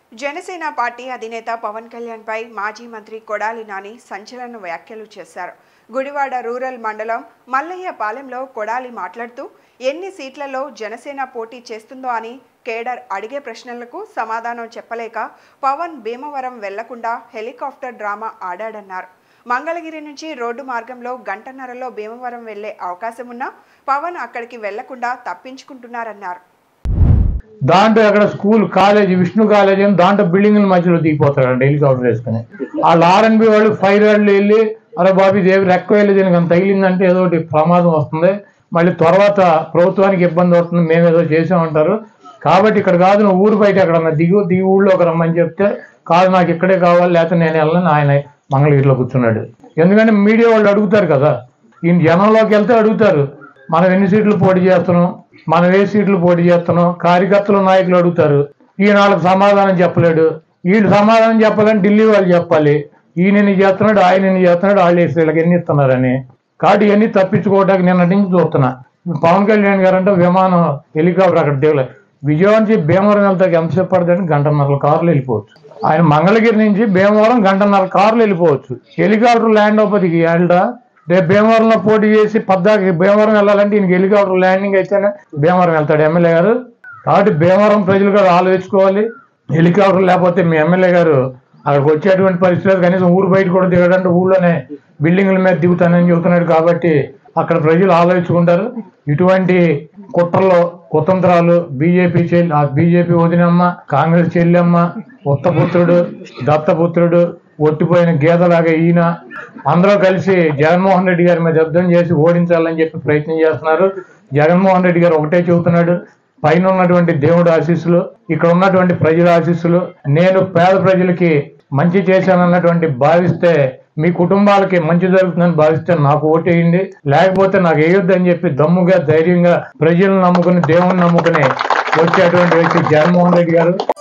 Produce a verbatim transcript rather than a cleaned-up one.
Janasena party అధినేత పవన్ కళ్యాణ్ పై మాజీ మంత్రి కొడాలి నాని సంచలన వ్యాఖ్యలు చేశారు. గుడివాడ రూరల్ మండలం మల్లయ్యపాలెంలో కొడాలి మాట్లాడుతూ ఎన్ని సీట్లలో జనసేన పోటీ చేస్తుందో అని కేడర్ అడిగే ప్రశ్నలకు సమాధానం చెప్పలేక పవన్ భీమవరం వెళ్లకుండా హెలికాప్టర్ డ్రామా ఆడాడన్నారు. మంగళగిరి నుంచి రోడ్డు మార్గంలో గంటన్నరలో భీమవరం వెళ్లే అవకాశం ఉన్నా పవన్ అక్కడికి వెళ్లకుండా తప్పించుకుంటున్నారన్నారు. దాంట్లో అక్కడ స్కూల్ కాలేజీ విష్ణు కాలేజీ అని దాంట్లో బిల్డింగ్ల మధ్యలో దిగిపోతాడండి హెలికాప్టర్ వేసుకుని. వాళ్ళ ఆర్ఎన్బి వాళ్ళు ఫైర్ వాళ్ళు వెళ్ళి అరే బాబీ దేవి రెక్క వెళ్ళి దీనికి అంత తగిలిందంటే ఏదో ఒకటి ప్రమాదం వస్తుంది, మళ్ళీ తర్వాత ప్రభుత్వానికి ఇబ్బంది వస్తుంది, మేము ఏదో చేసామంటారు. కాబట్టి ఇక్కడ కాదు నువ్వు ఊరు బయట ఎక్కడన్నా దిగు దిగు ఊళ్ళోకి రమ్మని చెప్తే కాదు నాకు ఇక్కడే కావాలి లేకపోతే నేను వెళ్ళను ఆయన మంగళగిరిలో కూర్చున్నాడు. ఎందుకంటే మీడియా వాళ్ళు అడుగుతారు కదా, ఈయన జనంలోకి వెళ్తే అడుగుతారు మనం ఎన్ని సీట్లు పోటీ చేస్తున్నాం, మనం ఏ సీట్లు పోటీ చేస్తున్నాం, కార్యకర్తలు నాయకులు అడుగుతారు. ఈయన వాళ్ళకి సమాధానం చెప్పలేడు. వీళ్ళు సమాధానం చెప్పాలని ఢిల్లీ వాళ్ళు చెప్పాలి, ఈయన ఎన్ని చేస్తున్నాడు ఆయన ఎన్ని చేస్తున్నాడు వాళ్ళు వేసి వీళ్ళకి ఎన్ని ఇస్తున్నారని. కాబట్టి ఇవన్నీ తప్పించుకోవడానికి నిన్నటి నుంచి చూస్తున్నా. పవన్ కళ్యాణ్ గారు అంటే విమానం హెలికాప్టర్ అక్కడ దిగలేదు. విజయవాడ నుంచి భీమవరం వెళ్తాకి ఎంతసేపు పడుతుందంటే గంటన్నర కార్లు వెళ్ళిపోవచ్చు. ఆయన మంగళగిరి నుంచి భీమవరం గంటన్నర కార్లు వెళ్ళిపోవచ్చు. హెలికాప్టర్ ల్యాండ్ అవ్వదికి వెళ్ళడా రేపు భీమవరంలో పోటీ చేసి పద్దాకి భీమవరం వెళ్ళాలంటే ఈయనకి హెలికాప్టర్ ల్యాండింగ్ అయితేనే భీమవరం వెళ్తాడు ఎమ్మెల్యే గారు. కాబట్టి భీమవరం ప్రజలు కూడా ఆలోచించుకోవాలి. హెలికాప్టర్ లేకపోతే మీ ఎమ్మెల్యే గారు అక్కడికి వచ్చేటువంటి పరిస్థితులు కనీసం ఊరు బయట కూడా దిగడంటే ఊళ్ళోనే బిల్డింగ్ల మీద దిగుతానని చెబుతున్నాడు. కాబట్టి అక్కడ ప్రజలు ఆలోచించుకుంటారు. ఇటువంటి కుట్రలో కుతంత్రాలు బీజేపీ చెల్లి బీజేపీ వదినమ్మ, కాంగ్రెస్ చెల్లెమ్మ, ఉత్తపుత్రుడు, దత్తపుత్రుడు, ఒట్టిపోయిన గీతలాగా ఈయన అందరూ కలిసి జగన్మోహన్ రెడ్డి గారి మీద యుద్ధం చేసి ఓడించాలని చెప్పి ప్రయత్నం చేస్తున్నారు. జగన్మోహన్ రెడ్డి గారు ఒకటే చెబుతున్నాడు, పైన ఉన్నటువంటి దేవుడు ఆశీస్సులు, ఇక్కడ ఉన్నటువంటి ప్రజల ఆశీస్సులు, నేను పేద ప్రజలకి మంచి చేశానన్నటువంటి భావిస్తే మీ కుటుంబాలకి మంచి జరుగుతుందని భావిస్తే నాకు ఓటేయండి, లేకపోతే నాకు వేయొద్దని చెప్పి దమ్ముగా ధైర్యంగా ప్రజలను నమ్ముకుని దేవుని నమ్ముకుని వచ్చేటువంటి వ్యక్తి జగన్మోహన్ రెడ్డి గారు.